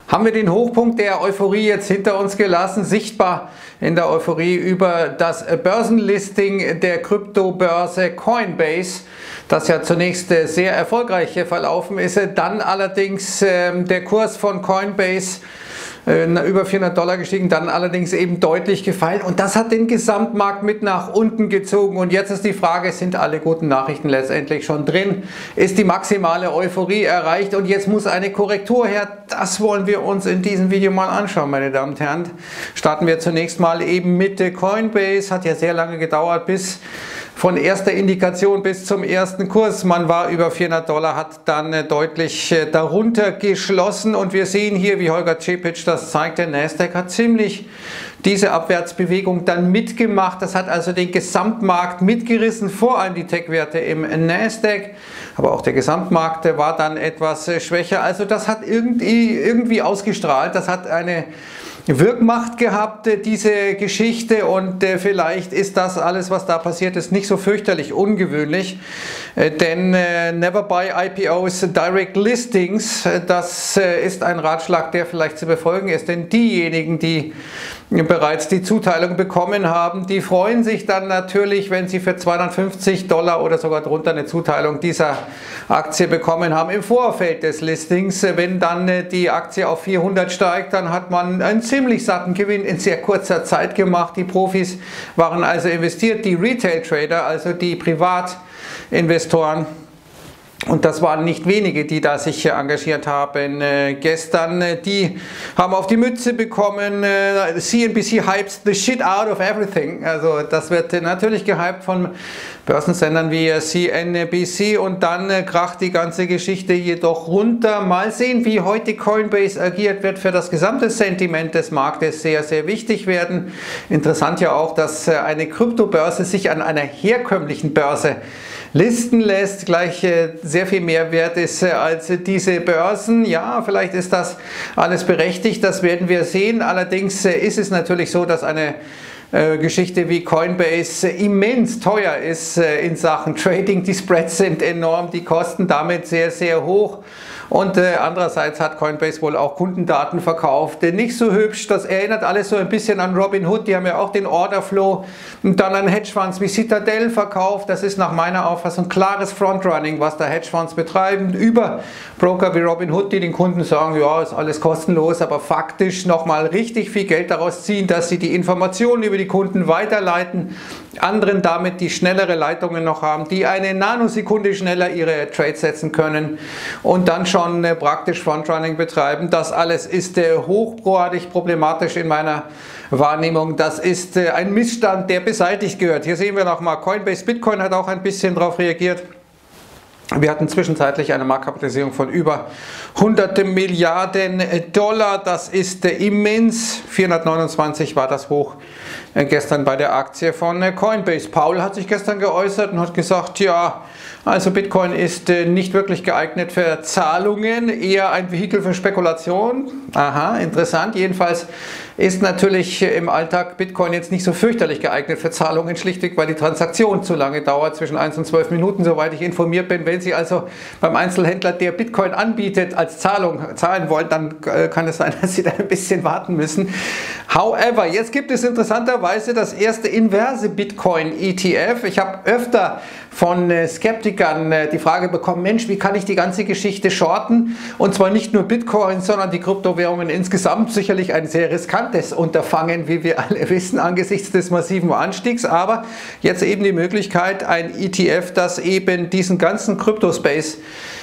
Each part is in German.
Haben wir den Hochpunkt der Euphorie jetzt hinter uns gelassen, sichtbar in der Euphorie über das Börsenlisting der Kryptobörse Coinbase, das ja zunächst sehr erfolgreich verlaufen ist, dann allerdings der Kurs von Coinbase über $400 gestiegen, dann allerdings eben deutlich gefallen und das hat den Gesamtmarkt mit nach unten gezogen. Und jetzt ist die Frage, sind alle guten Nachrichten letztendlich schon drin? Ist die maximale Euphorie erreicht und jetzt muss eine Korrektur her? Das wollen wir uns in diesem Video mal anschauen, meine Damen und Herren. Starten wir zunächst mal eben mit Coinbase, hat ja sehr lange gedauert, bis von erster Indikation bis zum ersten Kurs. Man war über $400, hat dann deutlich darunter geschlossen und wir sehen hier, wie Holger Čepić das zeigt, der Nasdaq hat ziemlich diese Abwärtsbewegung dann mitgemacht. Das hat also den Gesamtmarkt mitgerissen, vor allem die Tech-Werte im Nasdaq, aber auch der Gesamtmarkt war dann etwas schwächer. Also das hat irgendwie ausgestrahlt, das hat eine Wirkmacht gehabt, diese Geschichte, und vielleicht ist das alles, was da passiert ist, nicht so fürchterlich ungewöhnlich, denn never buy IPOs, Direct Listings, das ist ein Ratschlag, der vielleicht zu befolgen ist, denn diejenigen, die bereits die Zuteilung bekommen haben, die freuen sich dann natürlich, wenn sie für $250 oder sogar drunter eine Zuteilung dieser Aktie bekommen haben im Vorfeld des Listings. Wenn dann die Aktie auf 400 steigt, dann hat man einen ziemlich satten Gewinn in sehr kurzer Zeit gemacht. Die Profis waren also investiert, die Retail-Trader, also die Privatinvestoren. Und das waren nicht wenige, die da sich engagiert haben. Gestern, die haben auf die Mütze bekommen, CNBC hypes the shit out of everything. Also das wird natürlich gehypt von Börsensendern wie CNBC und dann kracht die ganze Geschichte jedoch runter. Mal sehen, wie heute Coinbase agiert, wird für das gesamte Sentiment des Marktes sehr, sehr wichtig werden. Interessant ja auch, dass eine Kryptobörse sich an einer herkömmlichen Börse listen lässt, gleich sehr viel mehr wert ist als diese Börsen. Ja, vielleicht ist das alles berechtigt, das werden wir sehen. Allerdings ist es natürlich so, dass eine Geschichte wie Coinbase immens teuer ist in Sachen Trading. Die Spreads sind enorm, die Kosten damit sehr, sehr hoch. Und andererseits hat Coinbase wohl auch Kundendaten verkauft. Nicht so hübsch, das erinnert alles so ein bisschen an Robinhood, die haben ja auch den Orderflow und dann an Hedgefonds wie Citadel verkauft. Das ist nach meiner Auffassung klares Frontrunning, was da Hedgefonds betreiben, über Broker wie Robinhood, die den Kunden sagen, ja, ist alles kostenlos, aber faktisch nochmal richtig viel Geld daraus ziehen, dass sie die Informationen über die Kunden weiterleiten, anderen damit die schnellere Leitungen noch haben, die eine Nanosekunde schneller ihre Trades setzen können und dann schon praktisch Frontrunning betreiben. Das alles ist hochgradig problematisch in meiner Wahrnehmung. Das ist ein Missstand, der beseitigt gehört. Hier sehen wir nochmal, Coinbase Bitcoin hat auch ein bisschen darauf reagiert. Wir hatten zwischenzeitlich eine Marktkapitalisierung von über 100 Milliarden Dollar. Das ist immens. 429 war das Hoch gestern bei der Aktie von Coinbase. Paul hat sich gestern geäußert und hat gesagt, ja, also Bitcoin ist nicht wirklich geeignet für Zahlungen, eher ein Vehikel für Spekulation. Aha, interessant. Jedenfalls ist natürlich im Alltag Bitcoin jetzt nicht so fürchterlich geeignet für Zahlungen, schlichtweg, weil die Transaktion zu lange dauert, zwischen 1 und 12 Minuten, soweit ich informiert bin. Wenn Sie also beim Einzelhändler, der Bitcoin anbietet, als Zahlung zahlen wollen, dann kann es sein, dass Sie da ein bisschen warten müssen. However, jetzt gibt es interessanterweise das erste inverse Bitcoin-ETF. Ich habe öfter von Skeptikern die Frage bekommen, Mensch, wie kann ich die ganze Geschichte shorten? Und zwar nicht nur Bitcoin, sondern die Kryptowährungen insgesamt. Sicherlich ein sehr riskantes Unterfangen, wie wir alle wissen, angesichts des massiven Anstiegs. Aber jetzt eben die Möglichkeit, ein ETF, das eben diesen ganzen Kryptospace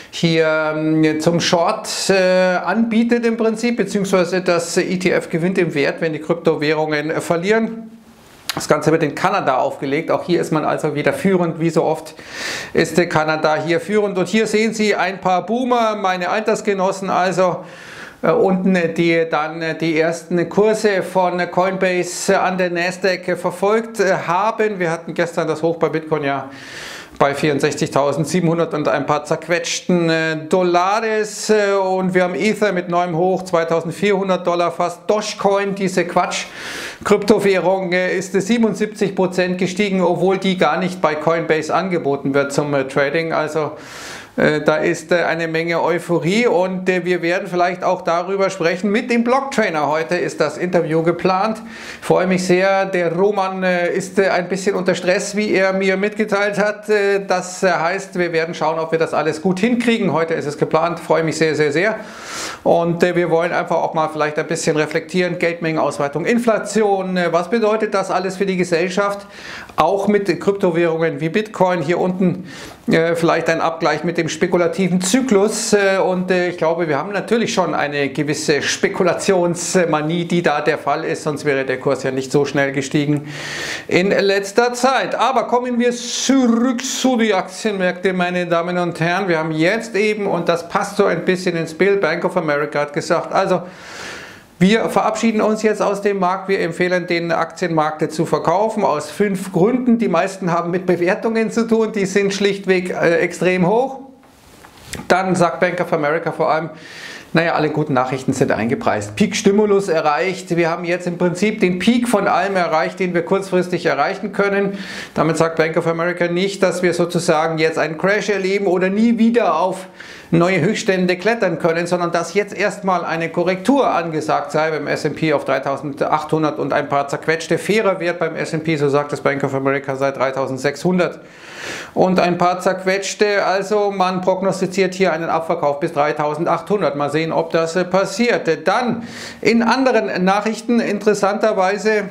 hier zum Short anbietet im Prinzip, beziehungsweise das ETF gewinnt im Wert, wenn die Kryptowährungen verlieren. Das Ganze wird in Kanada aufgelegt. Auch hier ist man also wieder führend. Wie so oft ist Kanada hier führend. Und hier sehen Sie ein paar Boomer, meine Altersgenossen, also unten, die dann die ersten Kurse von Coinbase an der Nasdaq verfolgt haben. Wir hatten gestern das Hoch bei Bitcoin ja bei 64.700 und ein paar zerquetschten Dollares, und wir haben Ether mit neuem Hoch, $2.400 fast. Dogecoin, diese Kryptowährung, ist 77% gestiegen, obwohl die gar nicht bei Coinbase angeboten wird zum Trading. Also Da ist eine Menge Euphorie und wir werden vielleicht auch darüber sprechen. Mit dem Blocktrainer heute ist das Interview geplant. Ich freue mich sehr. Der Roman ist ein bisschen unter Stress, wie er mir mitgeteilt hat. Das heißt, wir werden schauen, ob wir das alles gut hinkriegen. Heute ist es geplant. Ich freue mich sehr, sehr, sehr. Und wir wollen einfach auch mal vielleicht ein bisschen reflektieren. Geldmengenausweitung, Inflation. Was bedeutet das alles für die Gesellschaft? Auch mit Kryptowährungen wie Bitcoin. Hier unten vielleicht ein Abgleich mit dem spekulativen Zyklus. Und ich glaube, wir haben natürlich schon eine gewisse Spekulationsmanie, die da der Fall ist. Sonst wäre der Kurs ja nicht so schnell gestiegen in letzter Zeit. Aber kommen wir zurück zu den Aktienmärkten, meine Damen und Herren. Wir haben jetzt eben, und das passt so ein bisschen ins Bild, Bank of America hat gesagt, also wir verabschieden uns jetzt aus dem Markt. Wir empfehlen den Aktienmarkt zu verkaufen aus 5 Gründen. Die meisten haben mit Bewertungen zu tun, die sind schlichtweg extrem hoch. Dann sagt Bank of America vor allem, naja, alle guten Nachrichten sind eingepreist. Peak-Stimulus erreicht. Wir haben jetzt im Prinzip den Peak von allem erreicht, den wir kurzfristig erreichen können. Damit sagt Bank of America nicht, dass wir sozusagen jetzt einen Crash erleben oder nie wieder auf neue Höchststände klettern können, sondern dass jetzt erstmal eine Korrektur angesagt sei beim S&P auf 3.800 und ein paar zerquetschte. Fairer Wert beim S&P, so sagt das Bank of America, sei 3.600 und ein paar zerquetschte. Also man prognostiziert hier einen Abverkauf bis 3.800. Mal sehen, ob das passiert. Dann in anderen Nachrichten interessanterweise,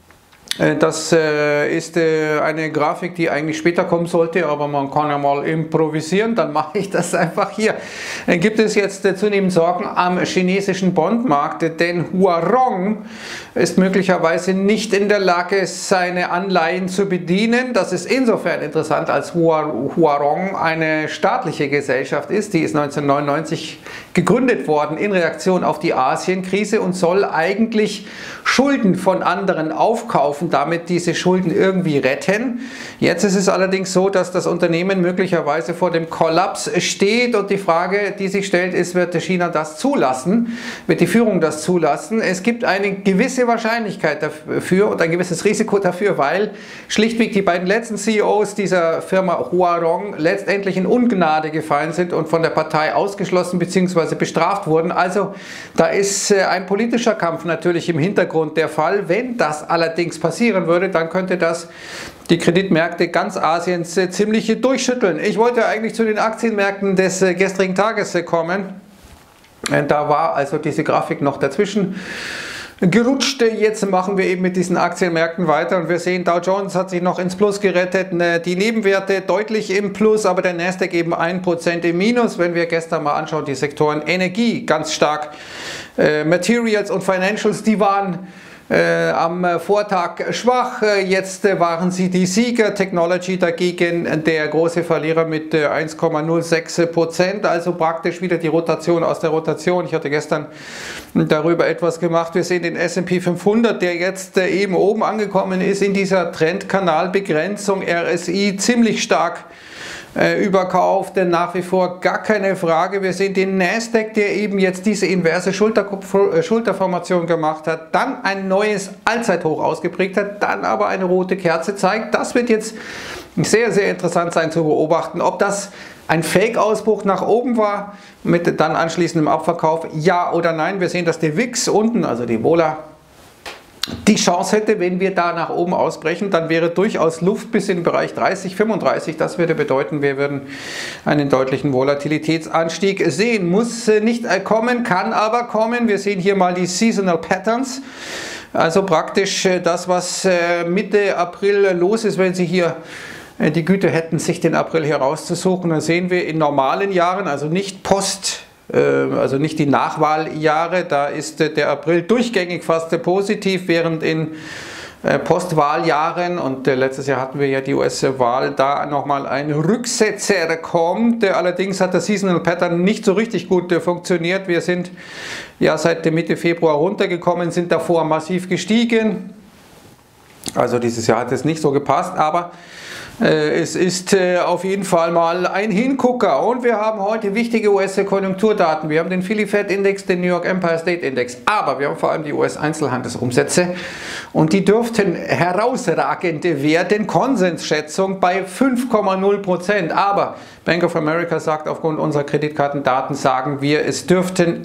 das ist eine Grafik, die eigentlich später kommen sollte, aber man kann ja mal improvisieren, dann mache ich das einfach hier. Gibt es jetzt zunehmend Sorgen am chinesischen Bondmarkt, denn Huarong ist möglicherweise nicht in der Lage, seine Anleihen zu bedienen. Das ist insofern interessant, als Huarong eine staatliche Gesellschaft ist. Die ist 1999 gegründet worden in Reaktion auf die Asienkrise und soll eigentlich Schulden von anderen aufkaufen, damit diese Schulden irgendwie retten. Jetzt ist es allerdings so, dass das Unternehmen möglicherweise vor dem Kollaps steht und die Frage, die sich stellt, ist, wird China das zulassen? Wird die Führung das zulassen? Es gibt eine gewisse Wahrscheinlichkeit dafür und ein gewisses Risiko dafür, weil schlichtweg die beiden letzten CEOs dieser Firma Huarong letztendlich in Ungnade gefallen sind und von der Partei ausgeschlossen bzw. bestraft wurden. Also da ist ein politischer Kampf natürlich im Hintergrund der Fall. Wenn das allerdings passieren würde, dann könnte das die Kreditmärkte ganz Asiens ziemlich durchschütteln. Ich wollte eigentlich zu den Aktienmärkten des gestrigen Tages kommen. Da war also diese Grafik noch dazwischen gerutscht. Jetzt machen wir eben mit diesen Aktienmärkten weiter und wir sehen, Dow Jones hat sich noch ins Plus gerettet, die Nebenwerte deutlich im Plus, aber der Nasdaq eben 1% im Minus. Wenn wir gestern mal anschauen, die Sektoren Energie ganz stark, Materials und Financials, die waren am Vortag schwach, jetzt waren sie die Sieger. Technology dagegen der große Verlierer mit 1,06%, also praktisch wieder die Rotation aus der Rotation. Ich hatte gestern darüber etwas gemacht. Wir sehen den S&P 500, der jetzt eben oben angekommen ist in dieser Trendkanalbegrenzung, RSI ziemlich stark überkauft, denn nach wie vor gar keine Frage. Wir sehen den Nasdaq, der eben jetzt diese inverse Schulterformation gemacht hat, dann ein neues Allzeithoch ausgeprägt hat, dann aber eine rote Kerze zeigt. Das wird jetzt sehr, sehr interessant sein zu beobachten, ob das ein Fake-Ausbruch nach oben war, mit dann anschließendem Abverkauf, ja oder nein. Wir sehen, dass der VIX unten, also die Vola, die Chance hätte, wenn wir da nach oben ausbrechen, dann wäre durchaus Luft bis in den Bereich 30, 35. Das würde bedeuten, wir würden einen deutlichen Volatilitätsanstieg sehen. Muss nicht kommen, kann aber kommen. Wir sehen hier mal die Seasonal Patterns. Also praktisch das, was Mitte April los ist, wenn Sie hier die Güte hätten, sich den April herauszusuchen. Dann sehen wir in normalen Jahren, also nicht also nicht die Nachwahljahre, da ist der April durchgängig fast positiv, während in Postwahljahren, und letztes Jahr hatten wir ja die US-Wahl, da nochmal ein Rücksetzer kommt. Allerdings hat der Seasonal Pattern nicht so richtig gut funktioniert. Wir sind ja seit Mitte Februar runtergekommen, sind davor massiv gestiegen. Also dieses Jahr hat es nicht so gepasst, aber Es ist auf jeden Fall mal ein Hingucker und wir haben heute wichtige US-Konjunkturdaten. Wir haben den Philly Fed Index, den New York Empire State Index, aber wir haben vor allem die US-Einzelhandelsumsätze und die dürften herausragend werden. Konsensschätzung bei 5,0%, aber Bank of America sagt, aufgrund unserer Kreditkartendaten sagen wir, es dürften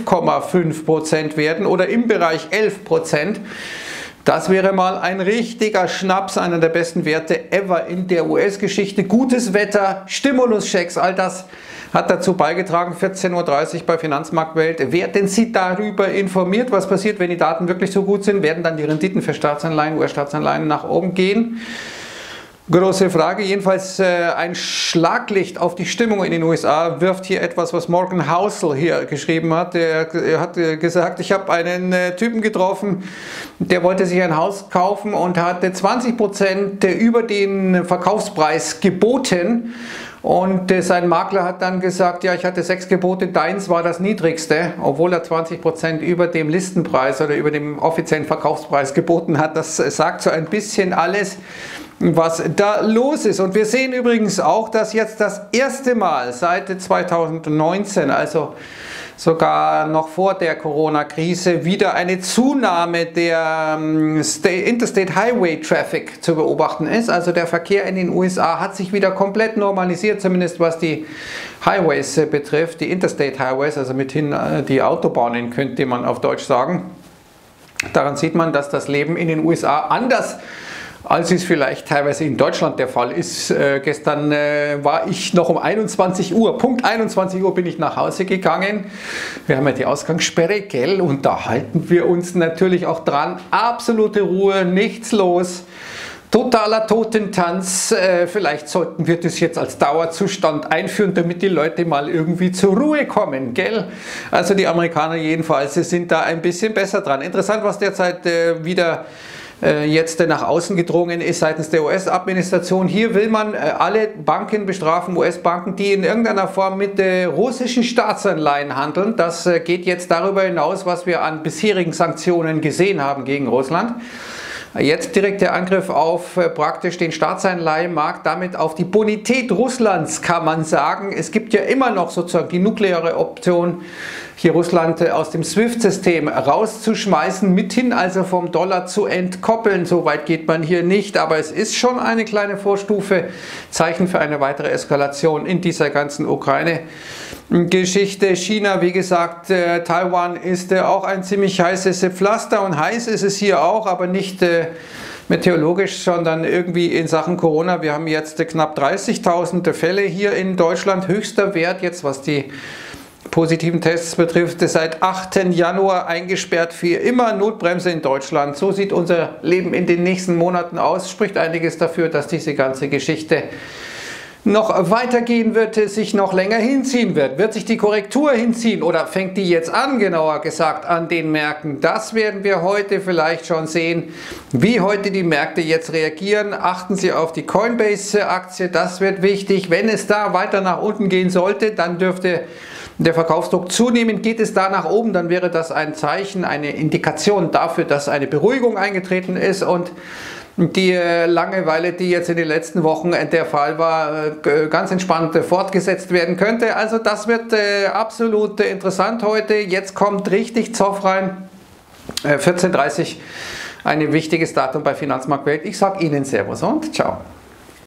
11,5% werden oder im Bereich 11%. Das wäre mal ein richtiger Schnaps, einer der besten Werte ever in der US-Geschichte. Gutes Wetter, Stimuluschecks, all das hat dazu beigetragen. 14:30 Uhr bei Finanzmarktwelt. Werden Sie darüber informiert, was passiert, wenn die Daten wirklich so gut sind? Werden dann die Renditen für Staatsanleihen, US-Staatsanleihen nach oben gehen? Große Frage. Jedenfalls ein Schlaglicht auf die Stimmung in den USA wirft hier etwas, was Morgan Housel hier geschrieben hat. Er hat gesagt, ich habe einen Typen getroffen, der wollte sich ein Haus kaufen und hatte 20% über den Verkaufspreis geboten. Und sein Makler hat dann gesagt, ja, ich hatte 6 Gebote, deins war das niedrigste, obwohl er 20% über dem Listenpreis oder über dem offiziellen Verkaufspreis geboten hat. Das sagt so ein bisschen alles, was da los ist. Und wir sehen übrigens auch, dass jetzt das erste Mal seit 2019, also sogar noch vor der Corona-Krise, wieder eine Zunahme der Interstate Highway Traffic zu beobachten ist. Also der Verkehr in den USA hat sich wieder komplett normalisiert, zumindest was die Highways betrifft, die Interstate Highways, also mithin die Autobahnen, könnte man auf Deutsch sagen. Daran sieht man, dass das Leben in den USA anders als es vielleicht teilweise in Deutschland der Fall ist. Gestern war ich noch um 21 Uhr, Punkt 21 Uhr bin ich nach Hause gegangen. Wir haben ja die Ausgangssperre, gell? Und da halten wir uns natürlich auch dran. Absolute Ruhe, nichts los. Totaler Totentanz. Vielleicht sollten wir das jetzt als Dauerzustand einführen, damit die Leute mal irgendwie zur Ruhe kommen, gell? Also die Amerikaner jedenfalls sind da ein bisschen besser dran. Interessant, was derzeit wieder jetzt nach außen gedrungen ist seitens der US-Administration. Hier will man alle Banken bestrafen, US-Banken, die in irgendeiner Form mit russischen Staatsanleihen handeln. Das geht jetzt darüber hinaus, was wir an bisherigen Sanktionen gesehen haben gegen Russland. Jetzt direkt der Angriff auf praktisch den Staatsanleihenmarkt, damit auf die Bonität Russlands, kann man sagen. Es gibt ja immer noch sozusagen die nukleare Option, hier Russland aus dem SWIFT-System rauszuschmeißen, mithin also vom Dollar zu entkoppeln. So weit geht man hier nicht, aber es ist schon eine kleine Vorstufe, Zeichen für eine weitere Eskalation in dieser ganzen Ukraine-Geschichte. China, wie gesagt, Taiwan ist auch ein ziemlich heißes Pflaster und heiß ist es hier auch, aber nicht meteorologisch, sondern irgendwie in Sachen Corona. Wir haben jetzt knapp 30.000 Fälle hier in Deutschland, höchster Wert jetzt, was die positiven Tests betrifft, seit 8. Januar eingesperrt für immer, Notbremse in Deutschland. So sieht unser Leben in den nächsten Monaten aus. Spricht einiges dafür, dass diese ganze Geschichte noch weitergehen wird, sich noch länger hinziehen wird. Wird sich die Korrektur hinziehen oder fängt die jetzt an, genauer gesagt, an den Märkten? Das werden wir heute vielleicht schon sehen, wie heute die Märkte jetzt reagieren. Achten Sie auf die Coinbase-Aktie, das wird wichtig. Wenn es da weiter nach unten gehen sollte, dann dürfte der Verkaufsdruck zunehmen. Geht es da nach oben, dann wäre das ein Zeichen, eine Indikation dafür, dass eine Beruhigung eingetreten ist und die Langeweile, die jetzt in den letzten Wochen der Fall war, ganz entspannt fortgesetzt werden könnte. Also das wird absolut interessant heute. Jetzt kommt richtig Zoff rein. 14:30 Uhr, ein wichtiges Datum bei Finanzmarktwelt. Ich sage Ihnen Servus und ciao.